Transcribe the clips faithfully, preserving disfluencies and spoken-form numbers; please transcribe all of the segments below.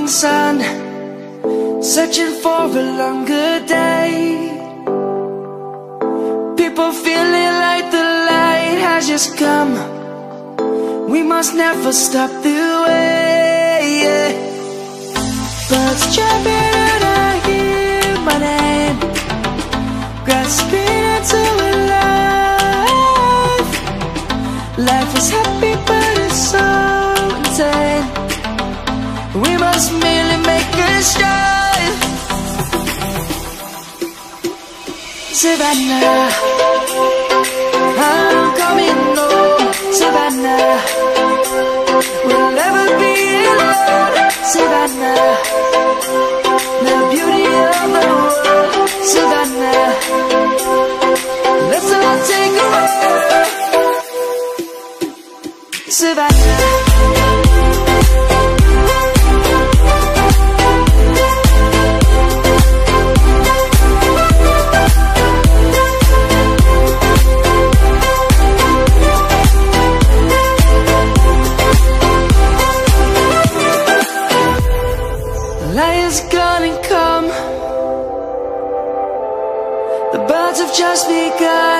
morning sun, searching for a longer day. People feeling like the light has just come. We must never stop the way, yeah. Birds chirping and I hear my name, grasping into a life. Life is happy but it's so insane. We must merely make a strive. Savannah, I'm coming home. Savannah, we'll never be alone. Savannah, the beauty of the world. Savannah, let's all take a walk. Savannah. Lion's gonna come. The birds have just begun.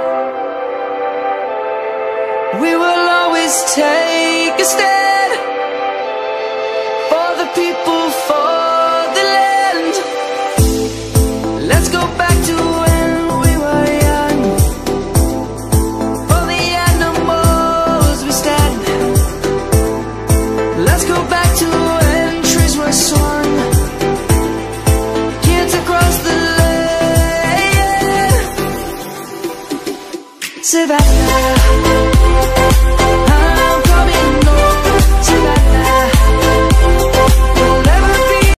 We will always take a stand for the people, for the land. Let's go back to when we were young. For the animals we stand. Let's go back to when trees were swung. Savannah.